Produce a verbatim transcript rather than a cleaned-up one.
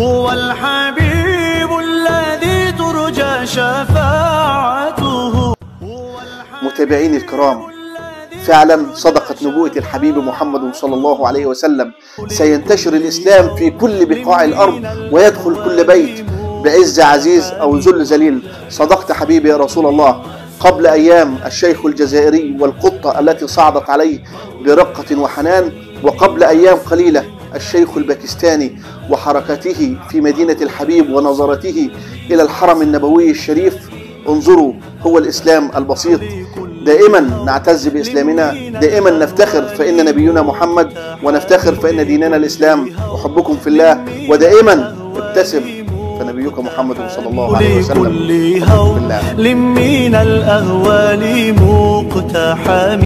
هو الحبيب الذي ترجى شفاعته. متابعيني الكرام، فعلا صدقت نبوءة الحبيب محمد صلى الله عليه وسلم، سينتشر الإسلام في كل بقاع الأرض ويدخل كل بيت بعز عزيز أو ذل ذليل. صدقت حبيبي يا رسول الله. قبل أيام الشيخ الجزائري والقطة التي صعدت عليه برقة وحنان، وقبل أيام قليلة الشيخ الباكستاني وحركته في مدينة الحبيب ونظرته إلى الحرم النبوي الشريف. انظروا، هو الإسلام البسيط. دائما نعتز بإسلامنا، دائما نفتخر فإن نبينا محمد، ونفتخر فإن ديننا الإسلام. أحبكم في الله، ودائما ابتسم فنبيك محمد صلى الله عليه وسلم. لكل هول من الأهوال مقتحم.